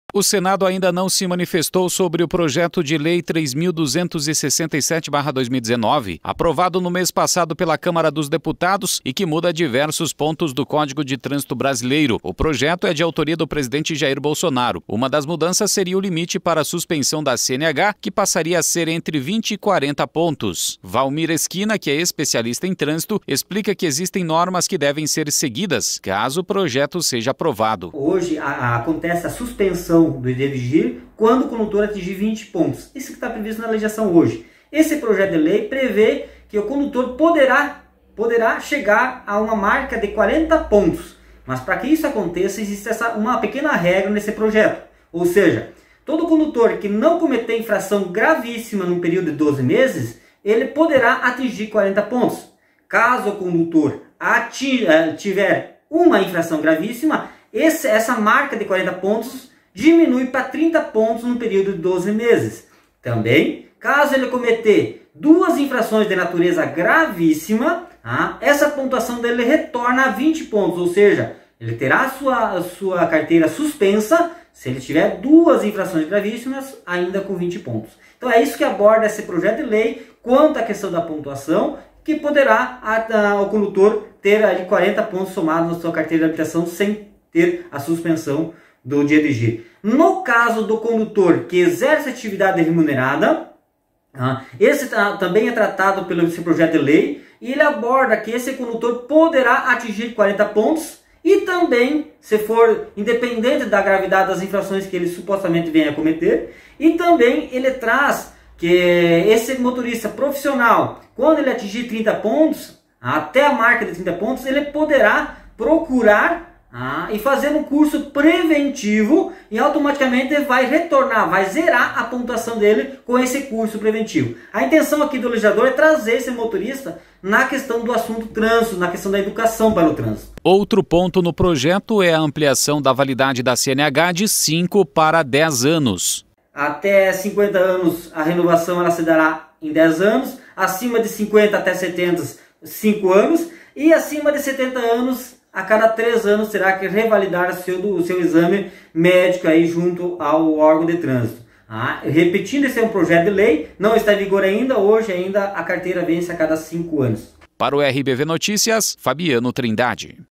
O Senado ainda não se manifestou sobre o projeto de lei 3.267/2019, aprovado no mês passado pela Câmara dos Deputados e que muda diversos pontos do Código de Trânsito Brasileiro. O projeto é de autoria do presidente Jair Bolsonaro. Uma das mudanças seria o limite para a suspensão da CNH, que passaria a ser entre 20 e 40 pontos. Valmir Esquina, que é especialista em trânsito, explica que existem normas que devem ser seguidas caso o projeto seja aprovado. Hoje acontece a suspensão do dirigir quando o condutor atingir 20 pontos. Isso que está previsto na legislação hoje. Esse projeto de lei prevê que o condutor poderá chegar a uma marca de 40 pontos. Mas para que isso aconteça, existe uma pequena regra nesse projeto. Ou seja, todo condutor que não cometer infração gravíssima no período de 12 meses, ele poderá atingir 40 pontos. Caso o condutor tiver uma infração gravíssima, essa marca de 40 pontos diminui para 30 pontos no período de 12 meses. Também, caso ele cometer duas infrações de natureza gravíssima, essa pontuação dele retorna a 20 pontos, ou seja, ele terá a sua carteira suspensa se ele tiver duas infrações gravíssimas, ainda com 20 pontos. Então é isso que aborda esse projeto de lei quanto à questão da pontuação, que poderá o condutor ter ali 40 pontos somados na sua carteira de habilitação sem ter a suspensão do dirigir. No caso do condutor que exerce atividade remunerada, esse também é tratado pelo esse projeto de lei, e ele aborda que esse condutor poderá atingir 40 pontos e também, se for independente da gravidade das infrações que ele supostamente venha a cometer, e também ele traz que esse motorista profissional, quando ele atingir 30 pontos, até a marca de 30 pontos, ele poderá procurar e fazer um curso preventivo e automaticamente vai retornar, vai zerar a pontuação dele com esse curso preventivo. A intenção aqui do legislador é trazer esse motorista na questão do assunto trânsito, na questão da educação para o trânsito. Outro ponto no projeto é a ampliação da validade da CNH de 5 para 10 anos. Até 50 anos a renovação ela se dará em 10 anos, acima de 50 até 70, 5 anos, e acima de 70 anos, a cada 3 anos terá que revalidar o seu exame médico aí junto ao órgão de trânsito. Repetindo, esse é um projeto de lei, não está em vigor ainda, hoje ainda a carteira vence a cada 5 anos. Para o RBV Notícias, Fabiano Trindade.